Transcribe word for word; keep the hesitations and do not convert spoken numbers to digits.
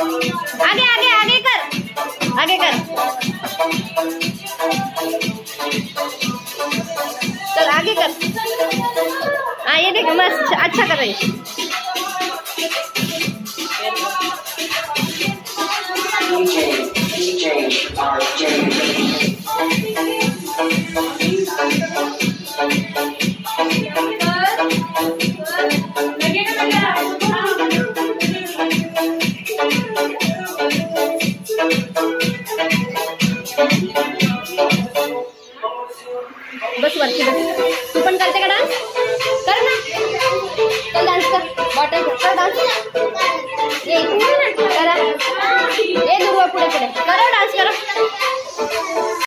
आगे आगे आगे कर, आगे कर, चल आगे कर। हाँ ये देख मस्त अच्छा कर रही है। बस वरती बस, तू पण करते का डान्स? कर ना, चल डान्स कर, बॉटल कर डान्स। ये इकडे ना करा, ये दुर्वा पुढे पुढे करा।